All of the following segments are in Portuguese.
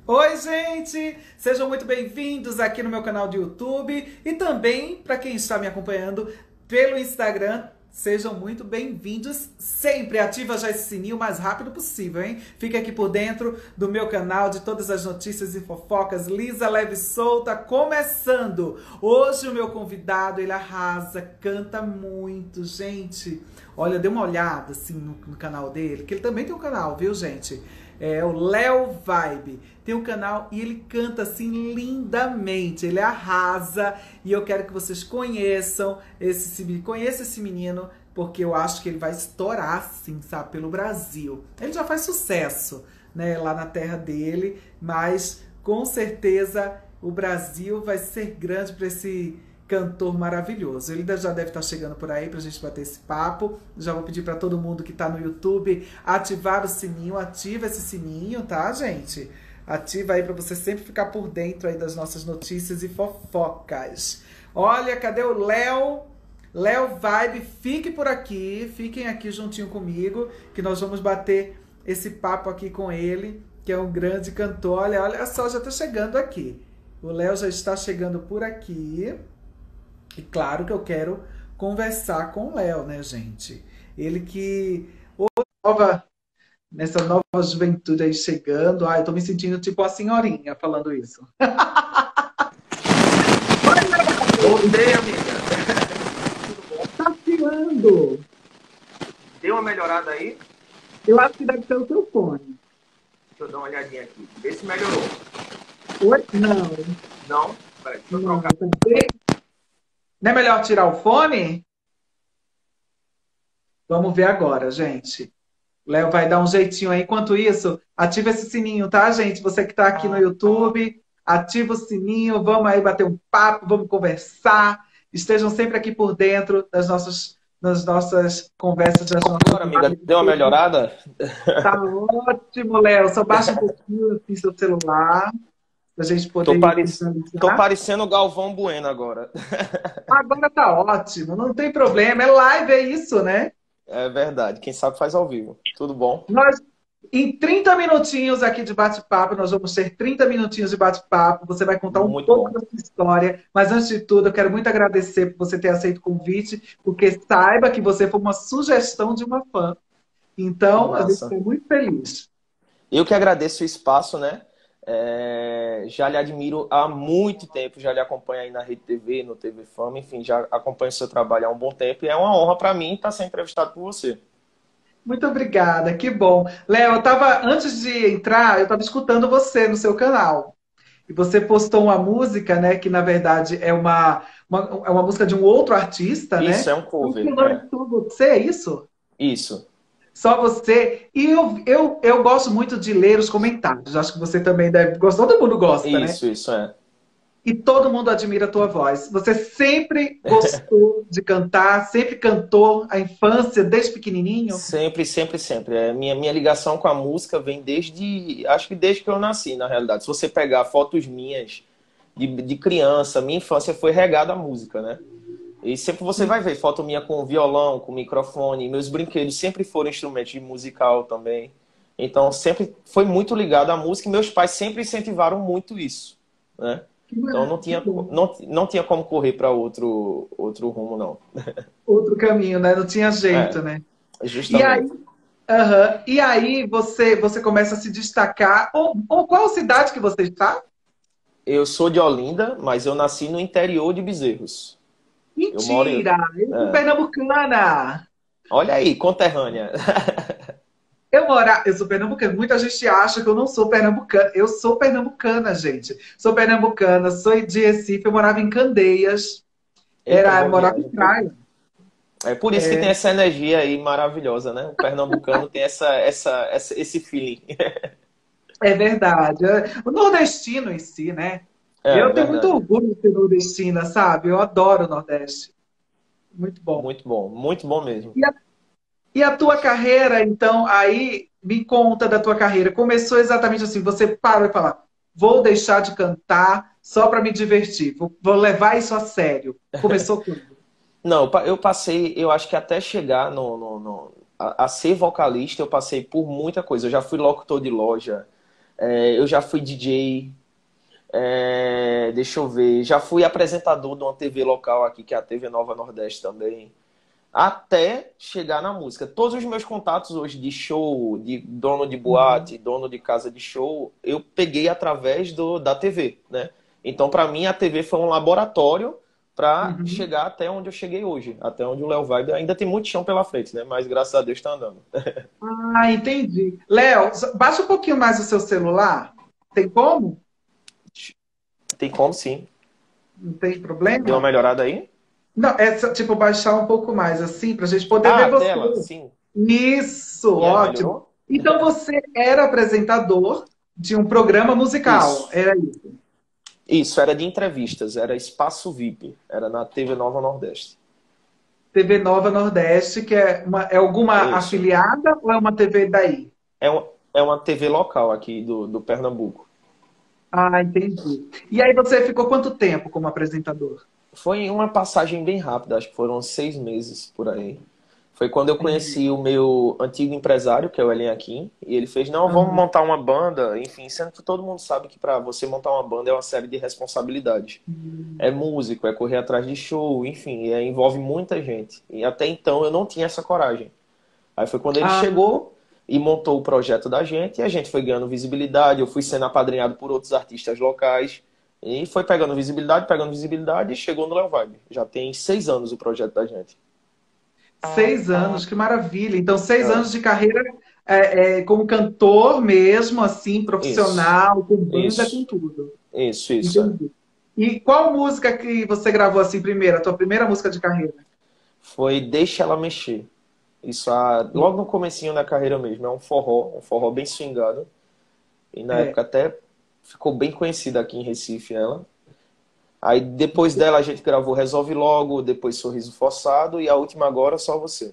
Oi, gente! Sejam muito bem-vindos aqui no meu canal de YouTube e também para quem está me acompanhando pelo Instagram. Sejam muito bem-vindos sempre. Ativa já esse sininho o mais rápido possível, hein? Fique aqui por dentro do meu canal, de todas as notícias e fofocas. Lisa Leve e Solta, começando! Hoje o meu convidado, ele arrasa, canta muito, gente. Olha, dê uma olhada assim no canal dele, que ele também tem um canal, viu, gente? É o Léo Vibe. Tem um canal e ele canta assim lindamente. Ele arrasa e eu quero que vocês conheçam esse menino, porque eu acho que ele vai estourar assim, sabe, pelo Brasil. Ele já faz sucesso, né, lá na terra dele, mas com certeza o Brasil vai ser grande para esse cantor maravilhoso. Ele já deve estar chegando por aí pra gente bater esse papo. Já vou pedir para todo mundo que tá no YouTube ativar o sininho. Ativa esse sininho, tá, gente? Ativa aí para você sempre ficar por dentro aí das nossas notícias e fofocas. Olha, cadê o Léo? Léo Vibe, fique por aqui. Fiquem aqui juntinho comigo, que nós vamos bater esse papo aqui com ele, que é um grande cantor. Olha só, já tá chegando aqui. O Léo já está chegando por aqui. E claro que eu quero conversar com o Léo, né, gente? Ele que nessa nova juventude aí chegando. Ai, eu tô me sentindo tipo a senhorinha falando isso. Voltei, amiga. Tá tirando. Deu uma melhorada aí? Eu acho que deve ser o seu fone. Deixa eu dar uma olhadinha aqui. Vê se melhorou. Oi? Não. Não? Peraí, deixa eu Não, trocar. tá bem. Não é melhor tirar o fone? Vamos ver agora, gente. O Léo vai dar um jeitinho aí. Enquanto isso, ativa esse sininho, tá, gente? Você que está aqui no YouTube, ativa o sininho. Vamos aí bater um papo, vamos conversar. Estejam sempre aqui por dentro das nossas conversas, das nossas Agora, amiga, deu uma melhorada? Tá ótimo, Léo. Só baixa um pouquinho assim, seu celular, pra gente poder Tô, ir Tô visualizar. parecendo o Galvão Bueno agora. Agora tá ótimo, não tem problema. É live, é isso, né? É verdade. Quem sabe faz ao vivo. Tudo bom? Nós, em 30 minutinhos aqui de bate-papo, nós vamos ter 30 minutinhos de bate-papo. Você vai contar um Muito pouco bom. da sua história. Mas antes de tudo, eu quero muito agradecer por você ter aceito o convite, porque saiba que você foi uma sugestão de uma fã. Que Então, a gente massa. está muito feliz. Eu que agradeço o espaço, né? Já lhe admiro há muito tempo, já lhe acompanho aí na Rede TV, no TV Fama, enfim, já acompanho o seu trabalho há um bom tempo e é uma honra para mim estar sendo entrevistado por você. Muito obrigada, que bom. Léo, antes de entrar, eu estava escutando você no seu canal. E você postou uma música, né, que na verdade é uma música de um outro artista, Isso né? é um Então, cover, o nome é só você, é isso? Isso. Só você. E eu gosto muito de ler os comentários. Acho que você também deve gostar. Todo mundo gosta, né? Isso é. E todo mundo admira a tua voz. Você sempre gostou de cantar, sempre cantou a infância, desde pequenininho? Sempre, sempre, sempre. Minha ligação com a música vem desde, acho que desde que eu nasci, na realidade. Se você pegar fotos minhas de criança, minha infância foi regada à música, né? E sempre você vai ver foto minha com violão, com microfone. Meus brinquedos sempre foram instrumentos de musical também. Então, sempre foi muito ligado à música e meus pais sempre incentivaram muito isso, né? Então, Que bom. não tinha como correr para outro rumo, não. Outro caminho, né? Não tinha É, jeito, né? E aí, justamente. e aí você começa a se destacar. Ou qual cidade que você está? Eu sou de Olinda, mas eu nasci no interior de Bezerros. Eu moro em... Mentira! Eu sou é. pernambucana! Olha aí, conterrânea. Eu sou pernambucana. Muita gente acha que eu não sou pernambucana. Eu sou pernambucana, gente. Sou pernambucana, sou de Recife, eu morava em Candeias. Eita, boa Morava em viagem. praia. É por isso que tem essa energia aí maravilhosa, né? O pernambucano tem esse feeling. É verdade. O nordestino em si, né? É, Eu tenho muito verdade. orgulho de ser nordestina, sabe? Eu adoro o Nordeste. Muito bom. Muito bom mesmo. E a, e a tua carreira, então, aí me conta da tua carreira. Começou exatamente assim, você parou e falou, vou deixar de cantar só para me divertir, vou levar isso a sério. Começou quando? Não, eu passei, eu acho que até chegar a ser vocalista, eu passei por muita coisa. Eu já fui locutor de loja, Eu já fui DJ, deixa eu ver, já fui apresentador de uma TV local aqui, que é a TV Nova Nordeste também, até chegar na música. Todos os meus contatos hoje de show, de dono de Uhum. boate, dono de casa de show, eu peguei através da TV, né? Então, para mim, a TV foi um laboratório para Uhum. chegar até onde eu cheguei hoje, até onde o Léo Vibe ainda tem muito chão pela frente, né? Mas graças a Deus está andando. Ah, entendi. Léo, baixa um pouquinho mais o seu celular. Tem como? Tem como sim. Não tem Deu uma problema? melhorada aí? Não, é tipo baixar um pouco mais assim, para a gente poder Ah, ver a você. tela, sim. Isso, E aí, ótimo. melhorou? Então você era apresentador de um programa musical, Isso. era isso? Isso, era de entrevistas, era Espaço VIP, era na TV Nova Nordeste. TV Nova Nordeste, que é alguma Isso. afiliada ou é uma TV daí? É uma TV local aqui do Pernambuco. Ah, entendi. E aí você ficou quanto tempo como apresentador? Foi uma passagem bem rápida, acho que foram 6 meses por aí. Foi quando eu Entendi. conheci o meu antigo empresário, que é o Elen Akin, e ele fez, não, vamos Aham. montar uma banda, enfim, sendo que todo mundo sabe que para você montar uma banda é uma série de responsabilidades. É músico, é correr atrás de show, enfim, envolve muita gente. E até então eu não tinha essa coragem. Aí foi quando ele Ah, chegou e montou o projeto da gente, e a gente foi ganhando visibilidade, eu fui sendo apadrinhado por outros artistas locais, e foi pegando visibilidade e chegou no Léo Vibe. Já tem 6 anos o projeto da gente. 6 anos, que maravilha. Então, seis É, anos de carreira como cantor mesmo, assim, isso, profissional, com banda, com isso, tudo. isso. É. Entendi. E qual música que você gravou assim primeiro, a tua primeira música de carreira? Foi Deixa Ela Mexer. Isso logo no comecinho da carreira mesmo. É um forró bem swingado. E na É. época até ficou bem conhecida aqui em Recife ela. Aí depois dela a gente gravou Resolve Logo, depois Sorriso Forçado e a última agora Só Você.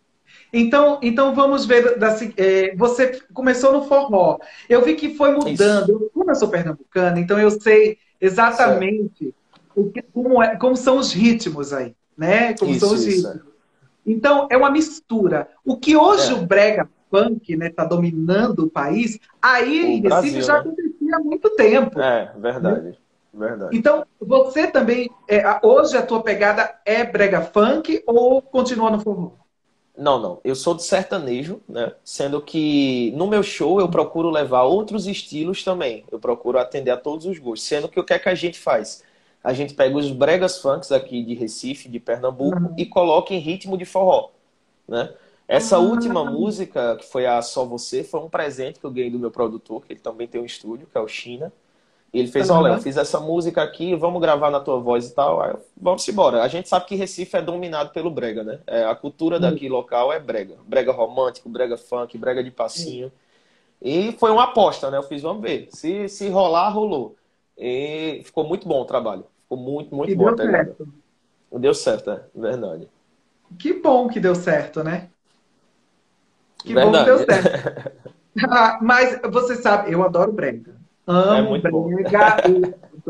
Então vamos ver. Você começou no forró. Eu vi que foi mudando. Isso, Como eu sou pernambucana, então eu sei certo. exatamente como são os ritmos aí, né? Como são os Isso. ritmos. Então é uma mistura. O que hoje o É, brega funk, né, está dominando o país, aí o em Recife Brasil, já né? acontecia há muito tempo. É, Né? verdade. Verdade. Então você também hoje a tua pegada é brega funk ou continua no forró? Não, não. Eu sou de sertanejo, né? Sendo que no meu show eu procuro levar outros estilos também. Eu procuro atender a todos os gostos. Sendo que o que é que a gente faz? A gente pega os bregas funks aqui de Recife, de Pernambuco, e coloca em ritmo de forró, né? Essa última Ah, música, que foi a Só Você, foi um presente que eu ganhei do meu produtor, que ele também tem um estúdio, que é o China. E ele fez, ó, Léo, aham. fiz essa música aqui, vamos gravar na tua voz e tal. Aí vamos embora. A gente sabe que Recife é dominado pelo brega, né? A cultura daqui local é brega. Brega romântico, brega funk, brega de passinho. E foi uma aposta, né? Eu fiz, vamos ver. Se rolar, rolou. E ficou muito bom o trabalho. Ficou muito, E muito bom a deu pegada. certo. Deu certo, é verdade. Que bom que deu certo, né? Que bom que deu Verdade. certo. Ah, mas você sabe, eu adoro brega. É Amo muito bom. brega, eu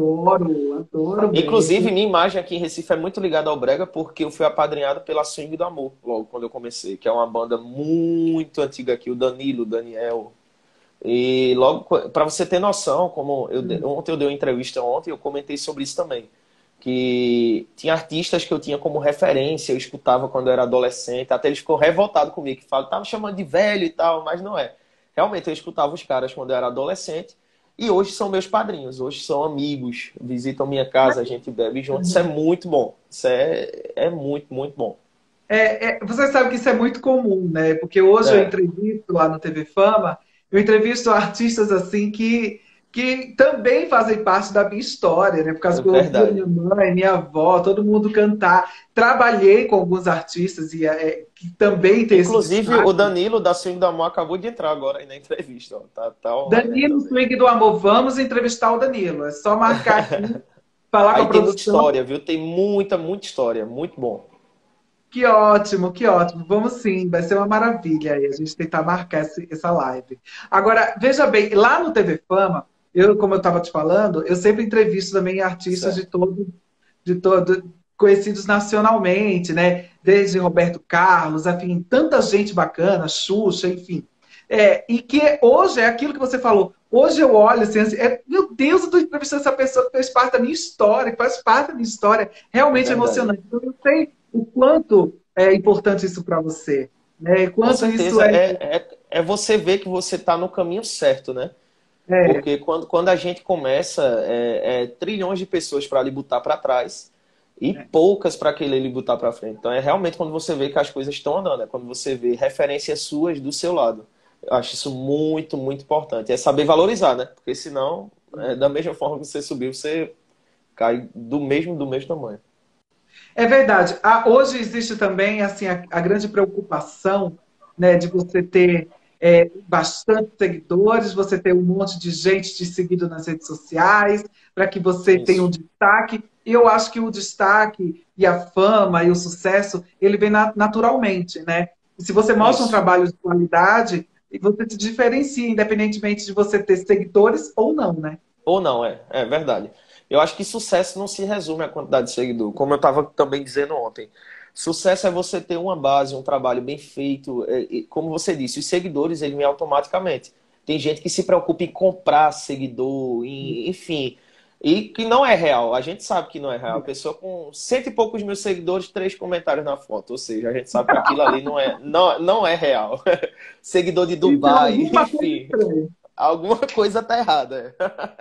adoro Inclusive, brega. minha imagem aqui em Recife é muito ligada ao brega porque eu fui apadrinhado pela Swing do Amor, logo quando eu comecei, que é uma banda muito antiga aqui, o Danilo, o Daniel. E logo, para você ter noção, ontem eu dei uma entrevista ontem, eu comentei sobre isso também, que tinha artistas que eu tinha como referência, eu escutava quando eu era adolescente, até eles ficou revoltado comigo, que falam, tá me chamando de velho e tal, mas não é. Realmente eu escutava os caras quando eu era adolescente, e hoje são meus padrinhos, hoje são amigos, visitam minha casa, a gente bebe junto, isso é muito bom, isso é muito, muito bom. Você sabe que isso é muito comum, né? Porque hoje eu É, entrevisto lá no TV Fama, eu entrevisto artistas assim que também fazem parte da minha história, né? Por causa é que eu ouvia verdade. minha mãe, minha avó, todo mundo cantar. Trabalhei com alguns artistas que também têm esse Inclusive, o destaque. Danilo da Swing do Amor acabou de entrar agora aí na entrevista, ó. Tá online aí Danilo também. Swing do Amor, vamos entrevistar o Danilo. É só marcar aqui, falar com a Aí tem muita produção. história, viu? Tem muita, muita história. Muito bom. Que ótimo, que ótimo. Vamos sim, vai ser uma maravilha aí a gente tentar marcar essa live. Agora, veja bem, lá no TV Fama, como eu estava te falando, eu sempre entrevisto também artistas Certo. de todo, conhecidos nacionalmente, né? Desde Roberto Carlos, enfim, tanta gente bacana, Xuxa, enfim. E que hoje é aquilo que você falou. Hoje eu olho assim, meu Deus, eu estou entrevistando essa pessoa que fez parte da minha história, que faz parte da minha história. É Realmente verdade. emocionante. Então, eu sei o quanto é importante isso para você, né? Com Quanto isso certeza, é você ver que você está no caminho certo, né? é, Porque quando a gente começa, trilhões de pessoas para lhe botar para trás e poucas para querer lhe botar para frente. Então é realmente quando você vê que as coisas estão andando, é quando você vê referências suas do seu lado. Eu acho isso muito, muito importante. É saber valorizar, né? Porque senão, da mesma forma que você subiu, você cai do mesmo tamanho. É verdade. Hoje existe também assim a grande preocupação, né, de você ter bastante seguidores, você ter um monte de gente te seguindo nas redes sociais, para que você tenha um Isso. destaque. E eu acho que o destaque e a fama e o sucesso, ele vem naturalmente, né? E se você mostra um Isso. trabalho de qualidade, você se diferencia, independentemente de você ter seguidores ou não, né? Ou não, é verdade. Eu acho que sucesso não se resume à quantidade de seguidor, como eu estava também dizendo ontem. Sucesso é você ter uma base, um trabalho bem feito. E como você disse, os seguidores, ele vem automaticamente. Tem gente que se preocupa em comprar seguidor, enfim, e que não é real. A gente sabe que não é real. A pessoa com cento e poucos mil seguidores, 3 comentários na foto. Ou seja, a gente sabe que aquilo ali não é real. Seguidor de Então, Dubai, alguma coisa enfim, estranha. alguma coisa tá errada.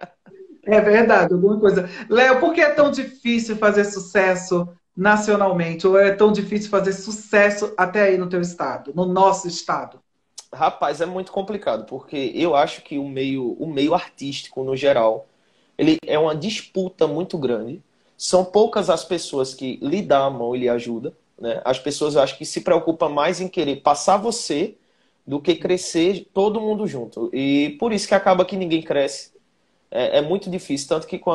É verdade, alguma coisa. Léo, por que é tão difícil fazer sucesso nacionalmente? Ou é tão difícil fazer sucesso até aí no teu estado, no nosso estado? Rapaz, é muito complicado, porque eu acho que o meio artístico, no geral, ele é uma disputa muito grande. São poucas as pessoas que lhe dão a mão e lhe ajudam, né? As pessoas, eu acho que se preocupam mais em querer passar você do que crescer todo mundo junto. E por isso que acaba que ninguém cresce. É muito difícil, tanto que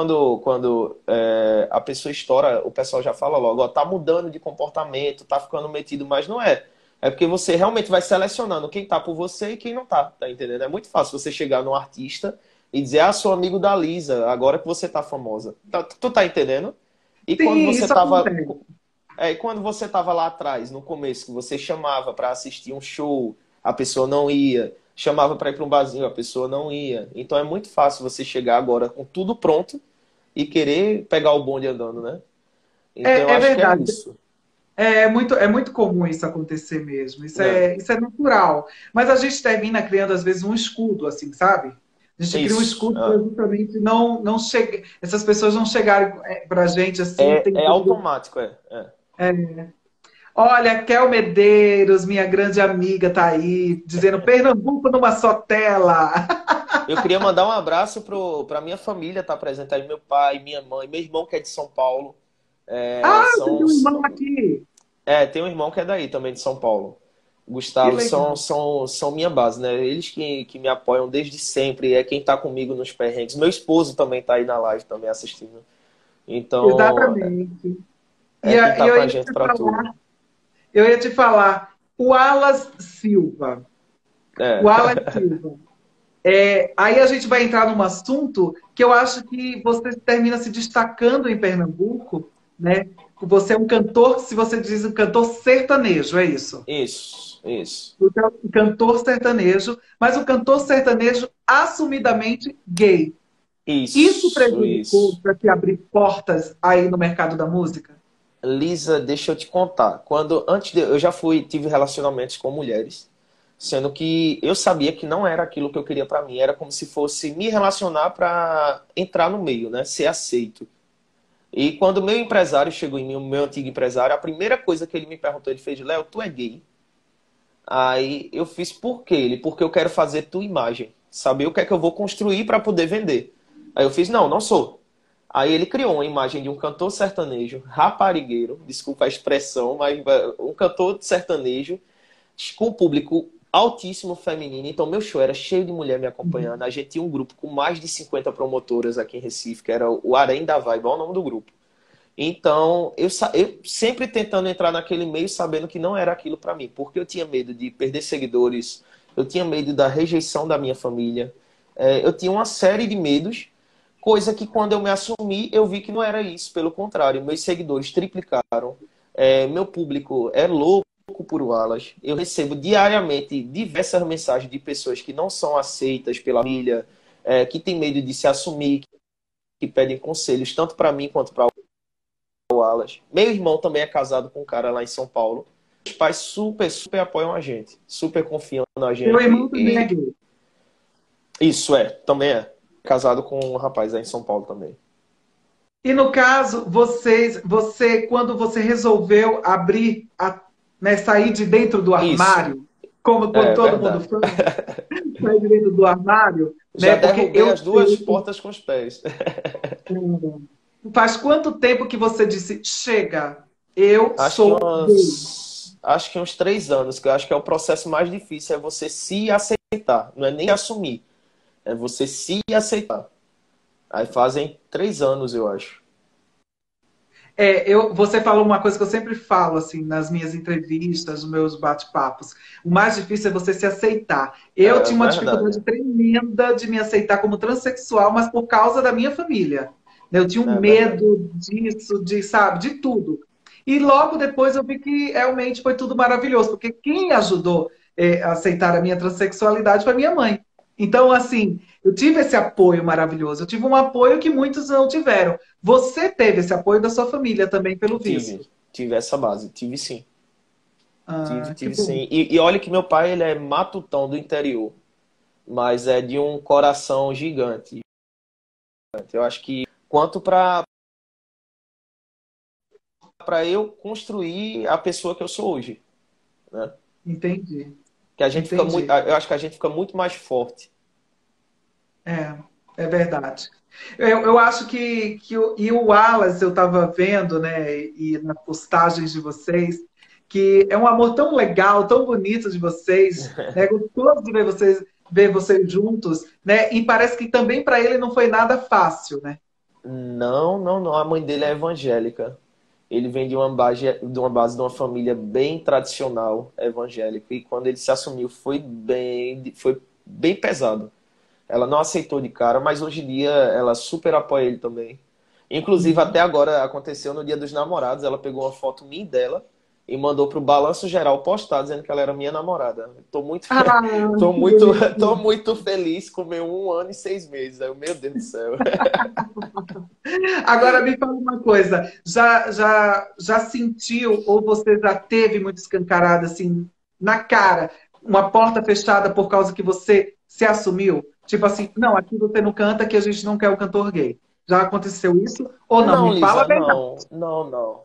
quando a pessoa estoura, o pessoal já fala logo, ó, tá mudando de comportamento, tá ficando metido, mas não é. É porque você realmente vai selecionando quem tá por você e quem não tá entendendo? É muito fácil você chegar num artista e dizer, ah, sou amigo da Lisa, agora que você tá famosa. Tu tá entendendo? E quando Sim, você isso tava, acontece. e quando você tava lá atrás, no começo, que você chamava para assistir um show, a pessoa não ia. Chamava para ir para um barzinho, a pessoa não ia. Então é muito fácil você chegar agora com tudo pronto e querer pegar o bonde andando, né? Então eu É acho que é verdade. isso. É muito comum isso acontecer mesmo. Isso Né? é, isso é natural. Mas a gente termina criando, às vezes, um escudo, assim, sabe? A gente cria um Isso. escudo para justamente não chegar, essas pessoas não chegarem para a gente assim, É tentando. automático, é. Olha, Kel Medeiros, minha grande amiga, tá aí, dizendo Pernambuco numa só tela. Eu queria mandar um abraço pra minha família, tá presente aí, meu pai, minha mãe, meu irmão que é de São Paulo. É, Ah, eu são, tenho um irmão aqui. tem um irmão que é daí também, de São Paulo. Que Gustavo, são, legal. são, são minha base, né? Eles que me apoiam desde sempre, é quem tá comigo nos perrengues. Meu esposo também tá aí na live, também assistindo. Então, Exatamente. E, é quem e tá eu com a ia gente te pra tudo. falar, o Alas Silva. O É, Alas Silva. Aí a gente vai entrar num assunto que eu acho que você termina se destacando em Pernambuco, né? Você é um cantor, se você diz um cantor sertanejo, é isso? isso. Você é um cantor sertanejo, mas um cantor sertanejo assumidamente gay. Isso prejudicou Isso. para te abrir portas aí no mercado da música? Lisa, deixa eu te contar. Eu já tive relacionamentos com mulheres, sendo que eu sabia que não era aquilo que eu queria pra mim. Era como se fosse me relacionar pra entrar no meio, né? Ser aceito. E quando o meu empresário chegou em mim, o meu antigo empresário, a primeira coisa que ele me perguntou, ele fez, Léo, tu é gay? Aí eu fiz, por quê? Porque eu quero fazer tua imagem, saber o que é que eu vou construir para poder vender. Aí eu fiz, não sou. Aí ele criou uma imagem de um cantor sertanejo, raparigueiro, desculpa a expressão, mas um cantor sertanejo com um público altíssimo feminino. Então meu show era cheio de mulher me acompanhando. A gente tinha um grupo com mais de 50 promotoras aqui em Recife, que era o Harém da Vibe, é o nome do grupo. Então, eu sempre tentando entrar naquele meio, sabendo que não era aquilo para mim, porque eu tinha medo de perder seguidores, eu tinha medo da rejeição da minha família, eu tinha uma série de medos, coisa que quando eu me assumi, eu vi que não era isso, pelo contrário, meus seguidores triplicaram, meu público é louco louco por Wallace. Eu recebo diariamente diversas mensagens de pessoas que não são aceitas pela família, que têm medo de se assumir, que pedem conselhos, tanto para mim quanto para o Wallace. Meu irmão também é casado com um cara lá em São Paulo. Os pais super, super apoiam a gente, super confiam na Meu irmão gente. também é gay. Isso também é. Casado com um rapaz lá em São Paulo também. E no caso, quando você resolveu abrir, né, sair de dentro do Isso, armário, como é todo mundo verdade. fala, sair de dentro do armário, Já né? Porque derrubei eu as duas sei, portas com os pés. faz quanto tempo que você disse, chega, eu Acho que sou gay? uns 3 anos, que eu acho que é o processo mais difícil, é você se aceitar. Não é nem assumir, é você se aceitar. Aí fazem 3 anos, eu acho. Você falou uma coisa que eu sempre falo assim nas minhas entrevistas, nos meus bate-papos. O mais difícil é você se aceitar. Eu É tinha uma dificuldade verdade. tremenda de me aceitar como transexual, mas por causa da minha família. Eu tinha um É verdade. medo disso, sabe, de tudo. E logo depois eu vi que realmente foi tudo maravilhoso, porque quem ajudou a aceitar a minha transexualidade foi minha mãe. Então, assim, eu tive esse apoio maravilhoso. Eu tive um apoio que muitos não tiveram. Você teve esse apoio da sua família também, pelo Tive. visto. Tive essa base. Tive sim. Tive, Ah, que tive bom. sim. E olha que meu pai, ele é matutão do interior, mas é de um coração gigante. Eu acho que quanto para eu construir a pessoa que eu sou hoje, né? Entendi. Que a gente fica muito, Entendi. eu acho que a gente fica muito mais forte. É, é verdade. Eu acho e o Wallace, eu estava vendo, né, e nas postagens de vocês, que é um amor tão legal, tão bonito de vocês, né? Gostoso de ver vocês juntos, né? E parece que também para ele não foi nada fácil, né? Não, não, não. A mãe dele é evangélica. Ele vem de uma família bem tradicional evangélica. E quando ele se assumiu, foi bem pesado. Ela não aceitou de cara, mas hoje em dia ela super apoia ele também. Inclusive, até agora aconteceu no Dia dos Namorados, ela pegou uma foto minha e dela e mandou pro Balanço Geral postar dizendo que ela era minha namorada. Tô muito, Ah, tô que muito, tô bonitinho. muito feliz com meu 1 ano e 6 meses. Aí, meu Deus do céu. Agora me fala uma coisa, já sentiu ou você já teve muito escancarado assim na cara, uma porta fechada por causa que você se assumiu? Tipo assim, não, aqui você não canta, que a gente não quer o cantor gay. Já aconteceu isso ou não? Não, Me fala a Lisa, verdade. não, não, não.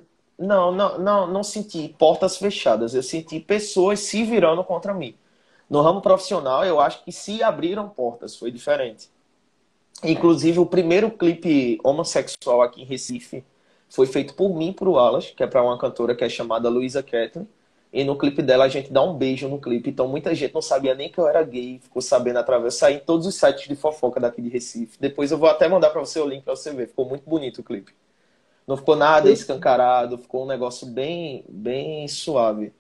Não senti portas fechadas. Eu senti pessoas se virando contra mim. No ramo profissional, eu acho que se abriram portas, foi diferente. Inclusive, o primeiro clipe homossexual aqui em Recife foi feito por mim, por Wallace, que é para uma cantora que é chamada Luisa Kathleen. E no clipe dela a gente dá um beijo no clipe. Então muita gente não sabia nem que eu era gay, ficou sabendo através. Eu saí em todos os sites de fofoca daqui de Recife. Depois eu vou até mandar para você o link para você ver. Ficou muito bonito o clipe. Não ficou nada escancarado, ficou um negócio bem, bem suave.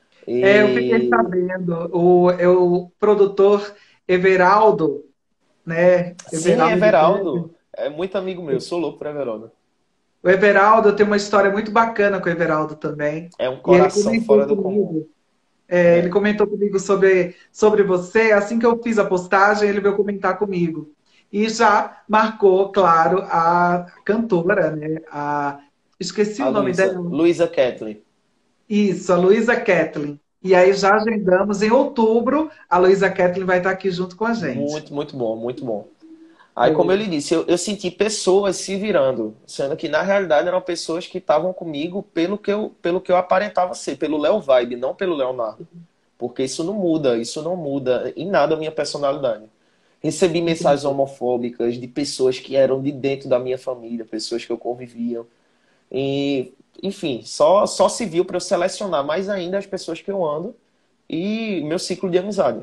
Eu fiquei E sabendo, o produtor Everaldo, né? sim, Everaldo Everaldo é muito amigo meu. Sou louco por Everaldo. O Everaldo, tem uma história muito bacana com o Everaldo também. É um E ele coração comentou fora do comum. comigo, ele É. comentou comigo sobre você. Assim que eu fiz a postagem, ele veio comentar comigo. E já marcou, claro, a cantora, né? Esqueci A o nome Luísa, dela. Luísa Kathleen. Isso, a Luísa Kathleen. E aí já agendamos em outubro, a Luísa Kathleen vai estar aqui junto com a gente. Muito, muito bom, muito bom. Aí, como eu É, lhe disse, eu senti pessoas se virando, sendo que na realidade eram pessoas que estavam comigo pelo que eu aparentava ser, pelo Léo Vibe, não pelo Leonardo. Porque isso não muda em nada a minha personalidade. Recebi mensagens entendi. homofóbicas de pessoas que eram de dentro da minha família, pessoas que eu convivia. E, enfim, só se viu para eu selecionar mais ainda as pessoas que eu ando e meu ciclo de amizade.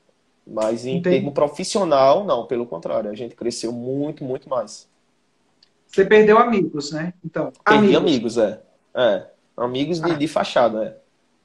Mas em termo Entendi. profissional, não, pelo contrário, a gente cresceu muito, muito mais. Você perdeu amigos, né? Então, Perdi amigos. amigos, é. É. Amigos Ah, de fachada, é.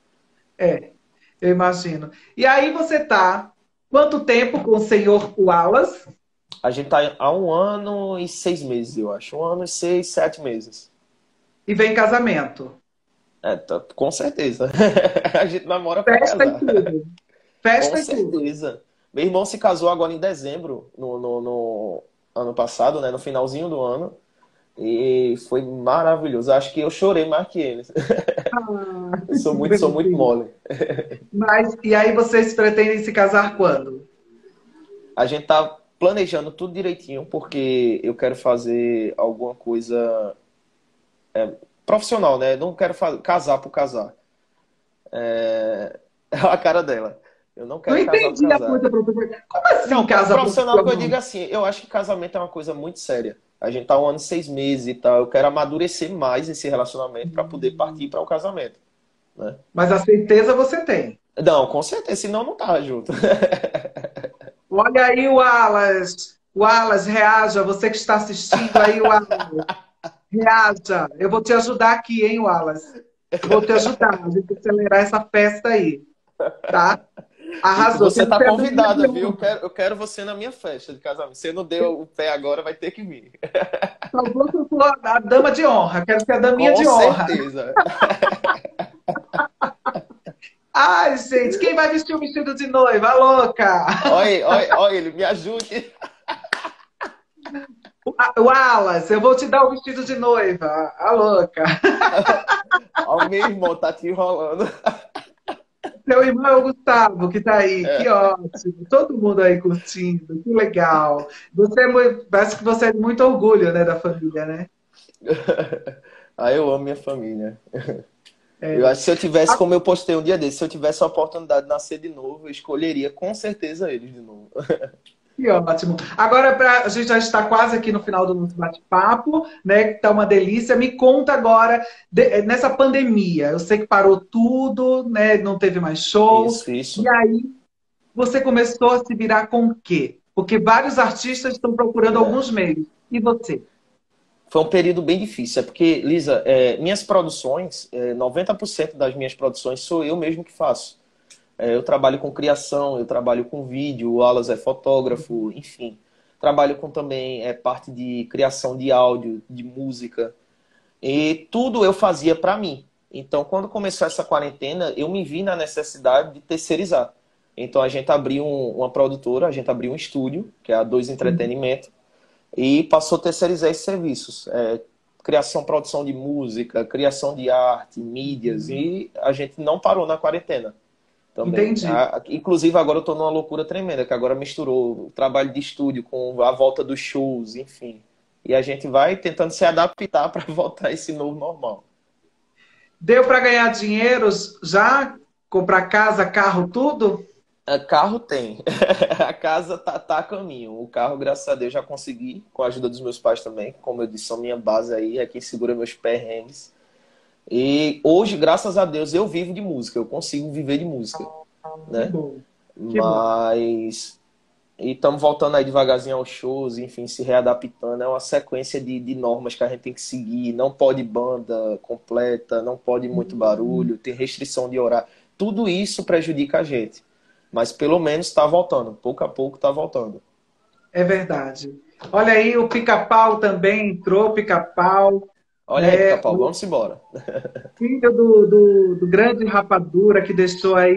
é. Eu imagino. E aí você tá quanto tempo com o senhor Wallace A gente tá há 1 ano e 6 meses, eu acho. 1 ano e 6, 7 meses. e vem casamento? Com certeza. A gente namora pra Festa e casar. tudo. Com Festa e tudo. certeza. Meu irmão se casou agora em dezembro, no ano passado, né? No finalzinho do ano. E foi maravilhoso. Acho que eu chorei mais que ele. Ah, Eu que sou muito bonitinho. mole. Mas, e aí vocês pretendem se casar quando? A gente tá planejando tudo direitinho, porque eu quero fazer alguma coisa profissional, né? Não quero casar por casar. É a cara dela. Eu não Não quero casar por entendi a casar. coisa profissional. Como assim Não, casa profissional que eu digo profissional? assim, eu acho que casamento é uma coisa muito séria. A gente tá 1 ano e 6 meses e tal. Eu quero amadurecer mais esse relacionamento para poder partir para o casamento, né? Mas a certeza você tem. Não, com certeza, senão não tá junto. Olha aí o Wallace. Wallace, reaja. Você que está assistindo aí, Wallace. Reaja. Eu vou te ajudar aqui, hein, Wallace? Vou te ajudar. A gente acelerar essa festa aí, tá? E Arrasou. você Tem que tá ser a daminha de convidada, viu? honra. Eu quero você na minha festa de casamento. Se não deu o pé agora, vai ter que vir. Só vou ser a dama de honra. Quero ser a daminha Com de honra. certeza. Ai, gente, quem vai vestir o vestido de noiva? A louca! Olha, olha, olha ele, me ajude. Wallace, eu vou te dar o vestido de noiva. A louca. Ó, meu irmão tá te enrolando. Seu irmão é o Gustavo, que tá aí. Que É. ótimo. Todo mundo aí curtindo. Que legal. Você é muito, parece que você é de muito orgulho, né, da família, né? Ah, eu amo minha família. Eu É. acho que se eu tivesse, como eu postei um dia desse, se eu tivesse a oportunidade de nascer de novo, eu escolheria com certeza eles de novo. Que ótimo. Agora, a gente já está quase aqui no final do nosso bate-papo, né? Que tá uma delícia. Me conta agora, nessa pandemia, eu sei que parou tudo, né? Não teve mais shows. Isso, E isso. aí, você começou a se virar com o quê? Porque vários artistas estão procurando É. alguns meios. E você? Foi um período bem difícil. É porque, Lisa, minhas produções, 90% das minhas produções sou eu mesmo que faço. Eu trabalho com criação, eu trabalho com vídeo, o Alas é fotógrafo, enfim. Trabalho com também parte de criação de áudio, de música. E tudo eu fazia para mim. Então, quando começou essa quarentena, eu me vi na necessidade de terceirizar. Então, a gente abriu uma produtora, a gente abriu um estúdio, que é a Dois Entretenimento, e passou a terceirizar esses serviços. Criação, produção de música, criação de arte, mídias, e a gente não parou na quarentena também. Entendi. Inclusive, agora eu estou numa loucura tremenda, que agora misturou o trabalho de estúdio com a volta dos shows, enfim. E a gente vai tentando se adaptar para voltar a esse novo normal. Deu para ganhar dinheiro já? Comprar casa, carro, tudo? Carro tem. A casa tá a caminho. O carro, graças a Deus, já consegui, com a ajuda dos meus pais também. Como eu disse, são minha base aí, é quem segura meus perrengues. E hoje, graças a Deus, eu vivo de música. Eu consigo viver de música, Que né? bom. Que bom. Mas... E estamos voltando aí devagarzinho aos shows, enfim, se readaptando. É uma sequência de normas que a gente tem que seguir. Não pode banda completa, não pode muito barulho, tem restrição de horário. Tudo isso prejudica a gente. Mas pelo menos está voltando. Pouco a pouco está voltando. É verdade. Olha aí, o Pica-Pau também entrou, Pica-Pau, Olha aí, né? Pica-Pau, vamos embora. Filho do grande Rapadura, que deixou aí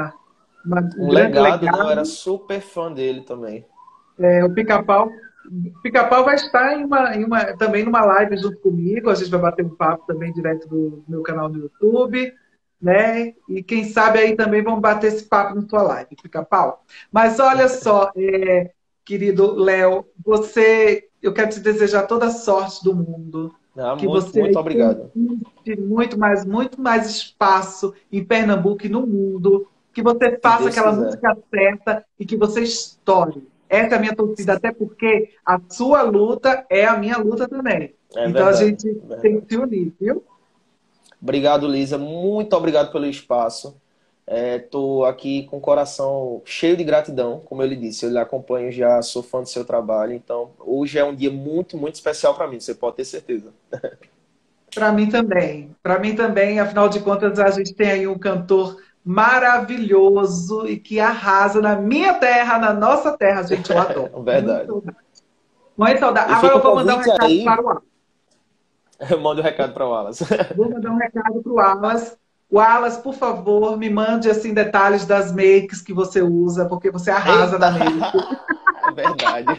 um Um grande legado, né? Eu era legado. super fã dele também. O Pica-Pau vai estar também numa live junto comigo. A gente vai bater um papo também direto do meu canal do YouTube, né? E quem sabe aí também vamos bater esse papo na tua live, Pica-Pau. Mas olha só, querido Léo, eu quero te desejar toda a sorte do mundo. Ah, Que muito, você muito aí obrigado. conquiste muito mais espaço em Pernambuco e no mundo. Que você Se faça Deus aquela quiser. música certa e que você estoure. Essa é a minha torcida, até porque a sua luta é a minha luta também. É Então a verdade, gente tem verdade. que se unir, viu? Obrigado, Lisa. Muito obrigado pelo espaço. Estou aqui com o coração cheio de gratidão, como eu lhe disse. Eu lhe acompanho já, sou fã do seu trabalho. Então, hoje é um dia muito, muito especial para mim, você pode ter certeza. Para mim também. Para mim também, afinal de contas, a gente tem aí um cantor maravilhoso e que arrasa na minha terra, na nossa terra, gente, eu adoro. Muito Verdade. saudade. Muito saudade. E Agora fica o eu vou mandar um convite recado aí. para o Al. Mande um recado para o Wallace. Vou mandar um recado pro Wallace. Wallace, por favor, me mande assim detalhes das makes que você usa, porque você arrasa Eita! na make. É verdade.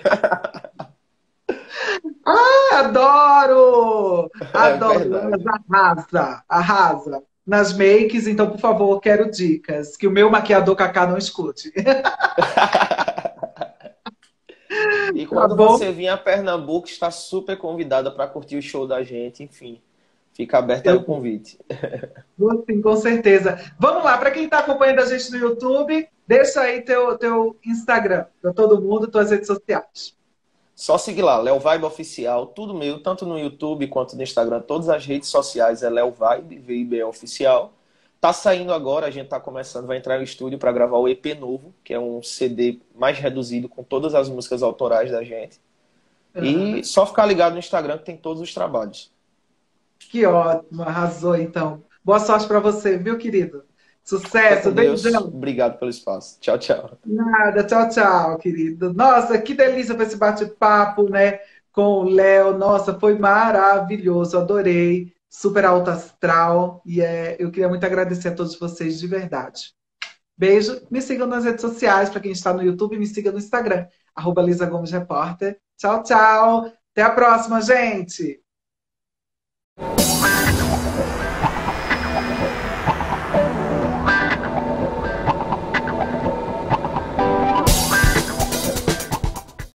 Adoro! É Adoro! Wallace verdade. arrasa, arrasa nas makes, então, por favor, quero dicas. Que o meu maquiador Kaká não escute. E Tá quando bom? você vir a Pernambuco, está super convidada para curtir o show da gente. Enfim, fica aberto aí Eu o convite. vou sim, com certeza. Vamos lá, para quem está acompanhando a gente no YouTube, deixa aí teu Instagram para todo mundo, tuas redes sociais. Só seguir lá, Léo Vibe Oficial, tudo meu, tanto no YouTube quanto no Instagram, todas as redes sociais é Léo Vibe, VIB Oficial. Tá saindo agora, a gente tá começando, vai entrar no estúdio para gravar o EP novo, que é um CD mais reduzido com todas as músicas autorais da gente. E Aham. só ficar ligado no Instagram que tem todos os trabalhos. Que ótimo, arrasou então. Boa sorte para você, viu, querido? Fica Sucesso, com Deus, beijão. obrigado pelo espaço. Tchau, tchau. Nada, tchau, tchau, querido. Nossa, que delícia para esse bate-papo, né, com o Léo. Nossa, foi maravilhoso, adorei. Super alto astral. Eu queria muito agradecer a todos vocês de verdade. Beijo, me sigam nas redes sociais, para quem está no YouTube, me siga no Instagram, @Lisa Gomes Repórter. Tchau, tchau. Até a próxima, gente.